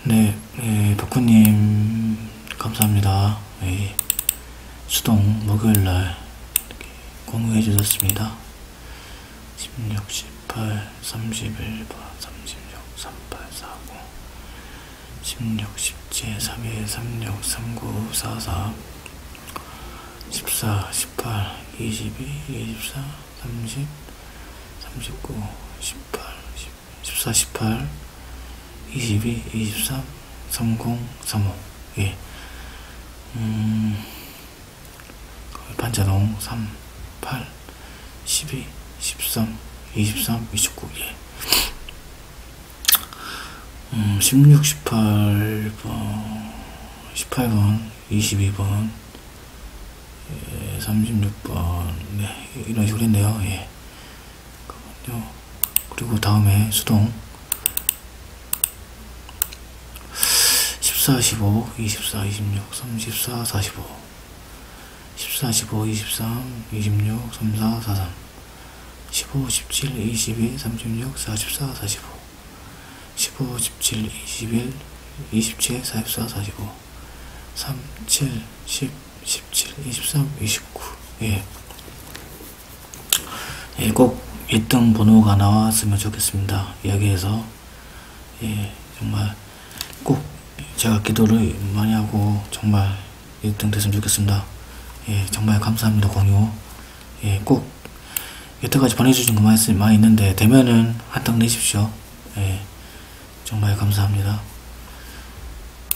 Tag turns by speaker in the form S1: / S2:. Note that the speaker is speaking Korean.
S1: 네, 덕후님, 감사합니다. 수동 목요일날 공유해 주셨습니다. 16, 18, 31번, 36, 38, 49, 16, 17, 31, 36, 39, 44, 14, 18, 22, 24, 30, 39, 18, 14, 18, 22, 23, 30, 35. 반자동 3, 8, 12, 13, 23, 29. 16, 18번, 18번, 22번, 36번, 이런 식으로 했네요. 그리고 다음에 수동 14, 15, 24, 26, 34, 45, 14, 15, 23, 26, 34, 43, 15, 17, 22, 36, 44, 45, 15, 17, 21, 27, 44, 45, 3, 7, 10, 17, 23, 29. 꼭 1등 번호가 나왔으면 좋겠습니다. 여기에서 정말 꼭 제가 기도를 많이 하고 정말 1등 됐으면 좋겠습니다. 정말 감사합니다. 공유. 꼭 여태까지 보내주신 거 많이 있는데 되면은 한 등 내십시오. 정말 감사합니다.